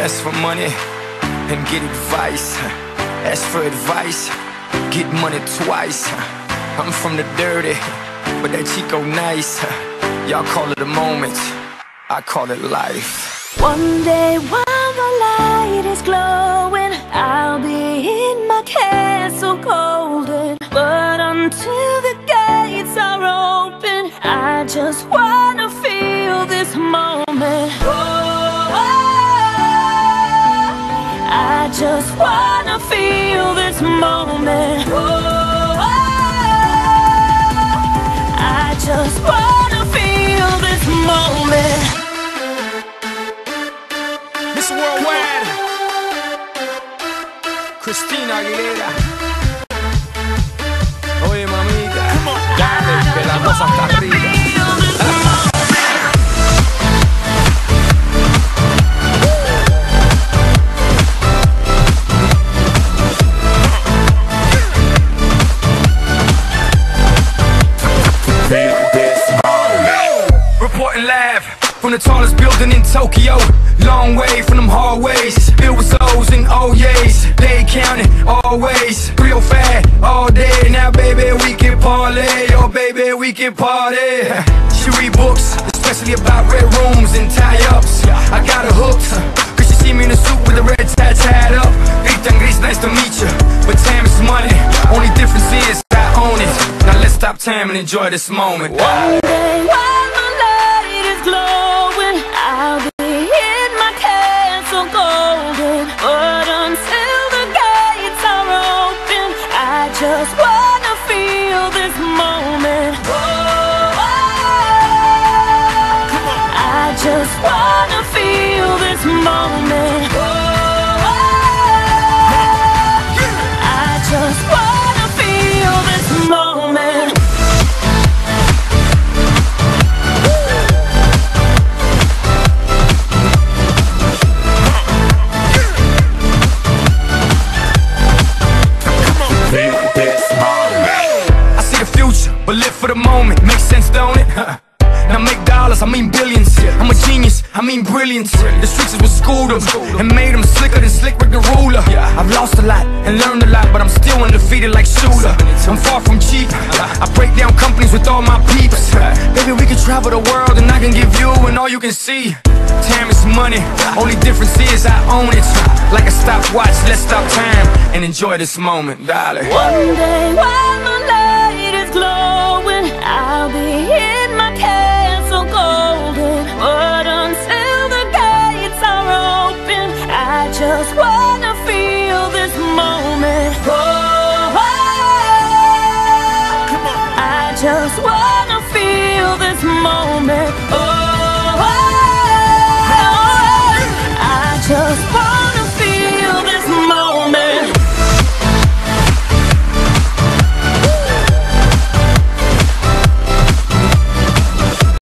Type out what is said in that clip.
Ask for money and get advice. Ask for advice, get money twice. I'm from the dirty, but that Chico nice. Y'all call it a moment, I call it life. One day while the light is glowing, I'll be in my castle golden. But until the gates are open, I just wanna feel this moment. I just wanna feel this moment. I just wanna feel this moment. Miss Worldwide, Christina Aguilera. Oye mamita, dale, que la cosa está arriba. Reporting live from the tallest building in Tokyo. Long way from them hallways, filled with O's and O's. They counting always, real fat all day. Now baby we can parlay, oh baby we can party. She read books, especially about red rooms and tie-ups. I got her hooked, cause she see me in a suit with a red tie tied up. Ethan Gris, nice to meet you, but time is money. Only difference is I own it. Now let's stop time and enjoy this moment. One day while the light is glowing, I'll be in my castle golden. But until the gates are open, I just wanna feel this moment. I just wanna feel this moment. I just wanna feel this moment. I see the future, but live for the moment. Makes sense, don't it? Now make dollars, I mean billions. I'm a genius, I mean brilliance. The streets is what schooled them and made them slicker than Slick Rick the Ruler. I've lost a lot and learned a lot, but I'm still undefeated like Shooter. I'm far from cheap, I break down companies with all my peeps. Baby, we can travel the world and I can give you and all you can see. Time is money, only difference is I own it. Like a stopwatch, let's stop time and enjoy this moment, darling. One day while the light is glowing, I'll be in my castle golden. But until the gates are open, I just wanna feel this moment. I just wanna feel this moment.